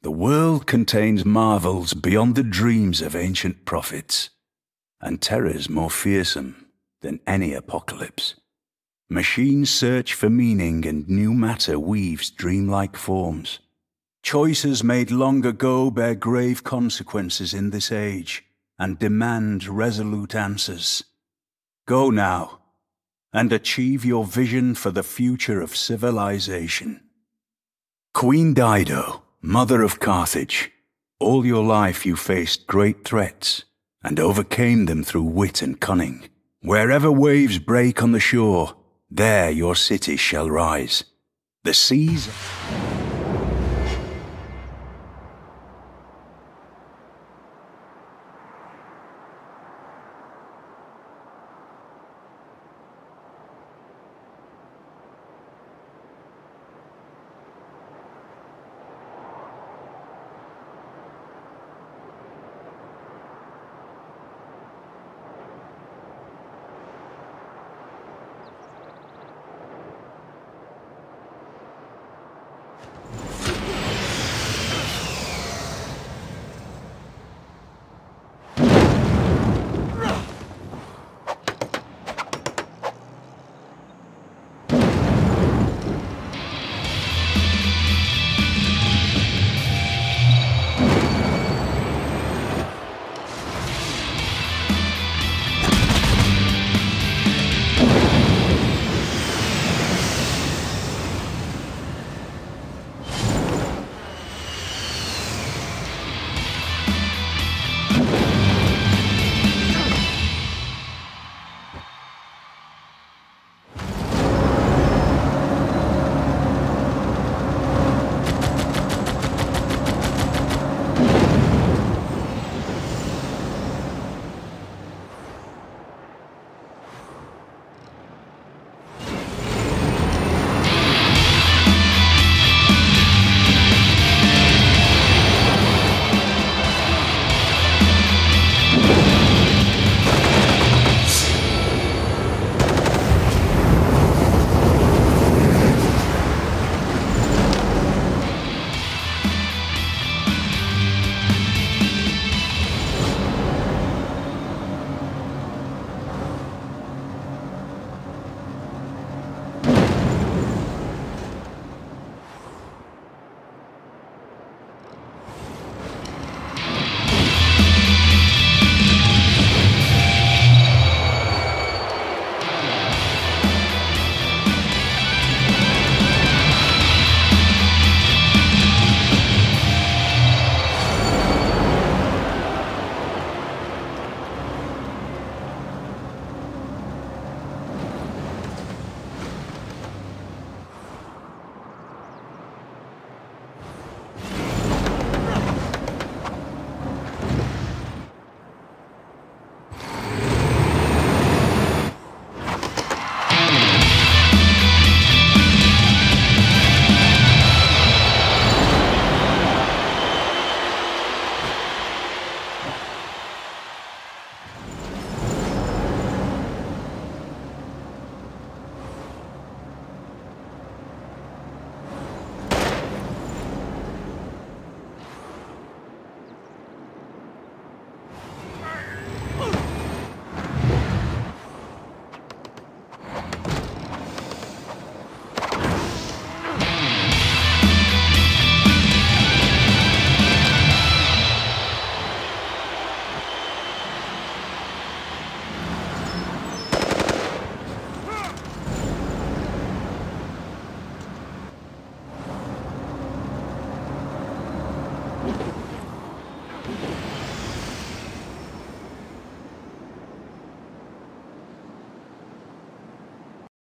The world contains marvels beyond the dreams of ancient prophets, and terrors more fearsome than any apocalypse. Machines search for meaning, and new matter weaves dreamlike forms. Choices made long ago bear grave consequences in this age, and demand resolute answers. Go now, and achieve your vision for the future of civilization. Queen Dido, mother of Carthage, all your life you faced great threats, and overcame them through wit and cunning. Wherever waves break on the shore, there your city shall rise. The seas...